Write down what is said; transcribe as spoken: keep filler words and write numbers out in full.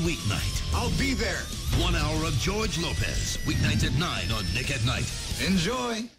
weeknight. I'll be there. One hour of George Lopez. Weeknights at nine on Nick at Night. Enjoy.